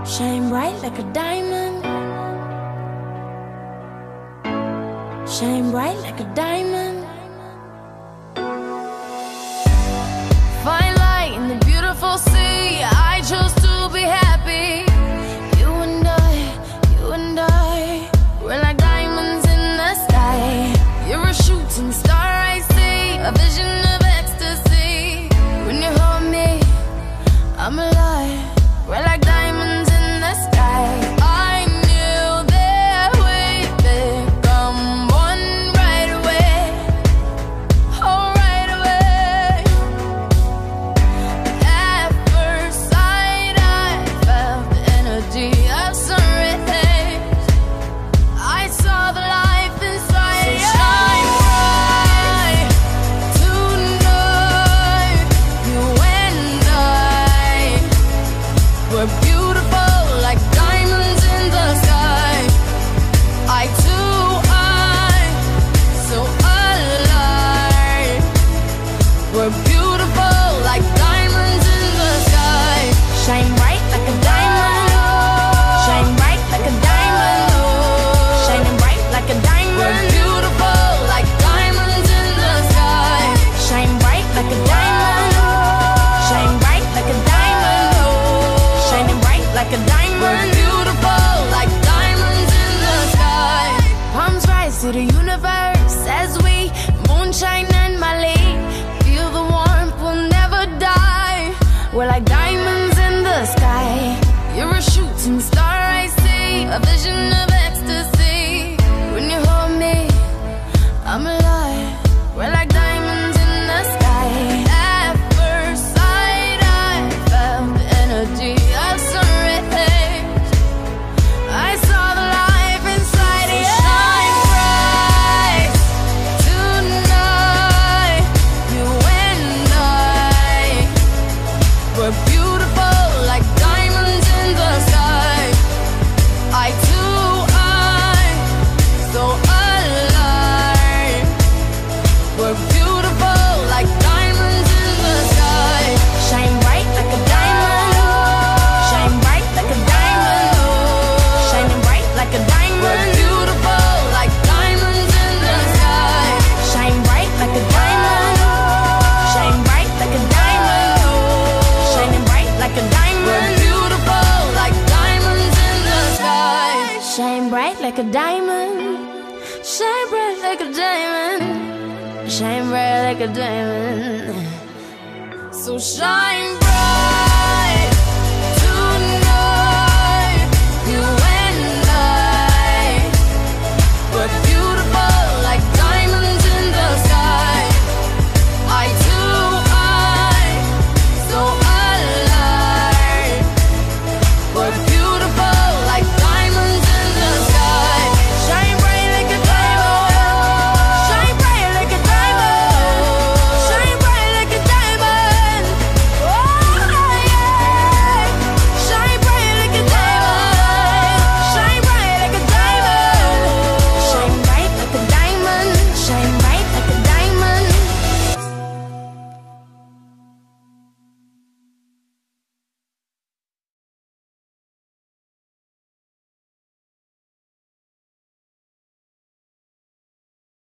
Shine bright like a diamond. Shine bright like a diamond. Fine light in the beautiful sea. I chose to be happy. You and I, we're like diamonds in the sky. You're a shooting star, I see, a vision of ecstasy. When you hold me, I'm alive. We're like diamonds in the sky. I knew that we'd become one right away. Oh, right away. At first sight, I felt the energy of sun rays. I saw the life inside you. Shine bright tonight. You and I, we're beautiful like diamonds in the sky. Eye to eye, so alive. We're beautiful like diamonds in the sky. Shine bright like a diamond. Shine bright like a diamond. Shining bright like a diamond. We're beautiful like diamonds in the sky. Shine bright like a diamond. Shine bright like a diamond. Shining bright like a diamond. We're beautiful like diamonds in the sky. Palms rise to the universe as we moonshine and Mali. Feel the warmth, we'll never die. We're like diamonds in the sky. You're a shooting star, I see, a vision of ecstasy. When you hold me, I'm alive. We're like diamonds in the sky. At first sight, I felt the energy of sun rays. I saw the life inside you. Shine bright tonight. You and I, we're beautiful like diamonds in the sky. Eye to eye, so alive. We're beautiful like diamonds in the sky. Shine bright like a diamond. Shine bright like a diamond. Shining bright like a diamond. We're beautiful like diamonds in the sky. Shine bright like a diamond. Shine bright like a diamond. Shining bright like a diamond. We're beautiful like diamonds in the sky. Shine bright like a diamond. Shine bright like a diamond. Shine bright like a diamond. So shine bright.